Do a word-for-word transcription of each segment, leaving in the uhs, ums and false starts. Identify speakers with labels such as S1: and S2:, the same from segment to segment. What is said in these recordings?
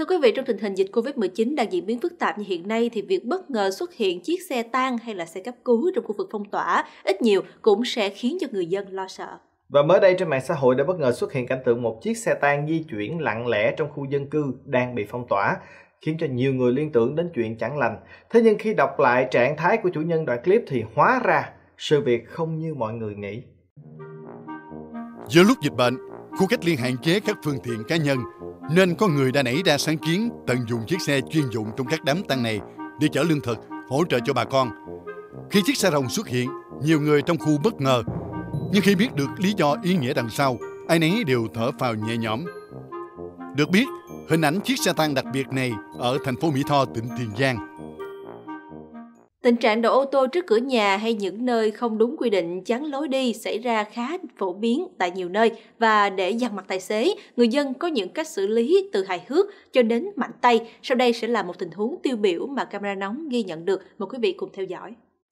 S1: quý vị, trong tình hình dịch Covid mười chín đang diễn biến phức tạp như hiện nay thì việc bất ngờ xuất hiện chiếc xe tang hay là xe cấp cứu trong khu vực phong tỏa ít nhiều cũng sẽ khiến cho người dân lo sợ.
S2: Và mới đây trên mạng xã hội đã bất ngờ xuất hiện cảnh tượng một chiếc xe tang di chuyển lặng lẽ trong khu dân cư đang bị phong tỏa, khiến cho nhiều người liên tưởng đến chuyện chẳng lành. Thế nhưng khi đọc lại trạng thái của chủ nhân đoạn clip thì hóa ra sự việc không như mọi người nghĩ.
S3: Giữa lúc dịch bệnh, khu cách ly hạn chế các phương tiện cá nhân, nên có người đã nảy ra sáng kiến tận dụng chiếc xe chuyên dụng trong các đám tang này để chở lương thực, hỗ trợ cho bà con. Khi chiếc xe rồng xuất hiện, nhiều người trong khu bất ngờ, nhưng khi biết được lý do ý nghĩa đằng sau, ai nấy đều thở phào nhẹ nhõm. Được biết, hình ảnh chiếc xe tang đặc biệt này ở thành phố Mỹ Tho, tỉnh Tiền Giang.
S1: Tình trạng đậu ô tô trước cửa nhà hay những nơi không đúng quy định chắn lối đi xảy ra khá phổ biến tại nhiều nơi, và để dằn mặt tài xế, người dân có những cách xử lý từ hài hước cho đến mạnh tay. Sau đây sẽ là một tình huống tiêu biểu mà camera nóng ghi nhận được. Mời quý vị cùng theo dõi.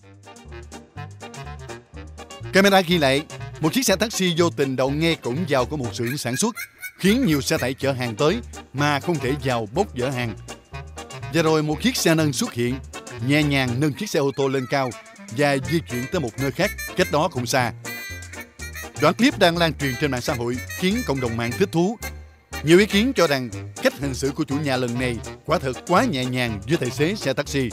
S3: Camera ghi lại một chiếc xe taxi vô tình đậu ngay cổng vào của một xưởng sản xuất, khiến nhiều xe tải chở hàng tới mà không thể vào bốc dỡ hàng. Và rồi một chiếc xe nâng xuất hiện, nhẹ nhàng nâng chiếc xe ô tô lên cao và di chuyển tới một nơi khác, cách đó không xa. Đoạn clip đang lan truyền trên mạng xã hội khiến cộng đồng mạng thích thú. Nhiều ý kiến cho rằng cách hành xử của chủ nhà lần này quả thật quá nhẹ nhàng với tài xế xe taxi.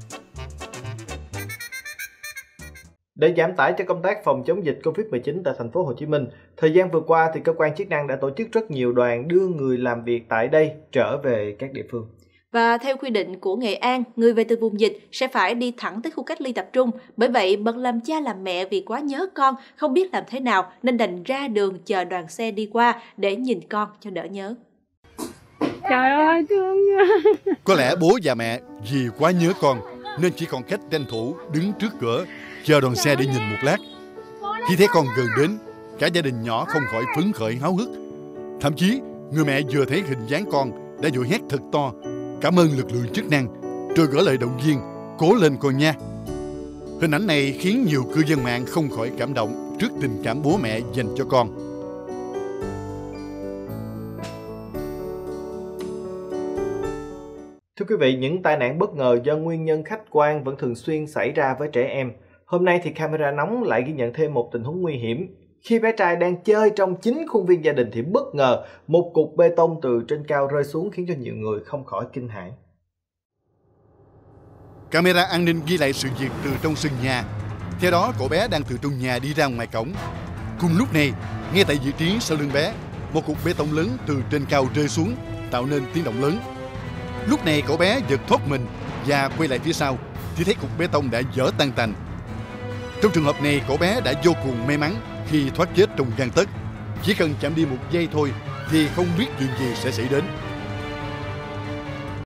S2: Để giảm tải cho công tác phòng chống dịch Covid mười chín tại thành phố Hồ Chí Minh, thời gian vừa qua thì cơ quan chức năng đã tổ chức rất nhiều đoàn đưa người làm việc tại đây trở về các địa phương.
S1: Và theo quy định của Nghệ An, người về từ vùng dịch sẽ phải đi thẳng tới khu cách ly tập trung. Bởi vậy, bận làm cha làm mẹ vì quá nhớ con, không biết làm thế nào nên đành ra đường chờ đoàn xe đi qua để nhìn con cho đỡ nhớ.
S4: Trời ơi, thương nha.
S3: Có lẽ bố và mẹ vì quá nhớ con nên chỉ còn cách tranh thủ đứng trước cửa chờ đoàn xe để nhìn một lát. Khi thấy con gần đến, cả gia đình nhỏ không khỏi phấn khởi háo hức. Thậm chí, người mẹ vừa thấy hình dáng con đã vội hét thật to: "Cảm ơn lực lượng chức năng", rồi gửi lời động viên: "Cố lên con nha". Hình ảnh này khiến nhiều cư dân mạng không khỏi cảm động trước tình cảm bố mẹ dành cho con.
S2: Thưa quý vị, những tai nạn bất ngờ do nguyên nhân khách quan vẫn thường xuyên xảy ra với trẻ em. Hôm nay thì camera nóng lại ghi nhận thêm một tình huống nguy hiểm. Khi bé trai đang chơi trong chính khuôn viên gia đình thì bất ngờ một cục bê tông từ trên cao rơi xuống khiến cho nhiều người không khỏi kinh hãi.
S3: Camera an ninh ghi lại sự việc từ trong sân nhà. Theo đó, cậu bé đang từ trong nhà đi ra ngoài cổng. Cùng lúc này, ngay tại vị trí sau lưng bé, một cục bê tông lớn từ trên cao rơi xuống, tạo nên tiếng động lớn. Lúc này cậu bé giật thoát mình và quay lại phía sau thì thấy cục bê tông đã vỡ tan tành. Trong trường hợp này, cậu bé đã vô cùng may mắn khi thoát chết trong gang tấc. Chỉ cần chạm đi một giây thôi thì không biết chuyện gì sẽ xảy đến.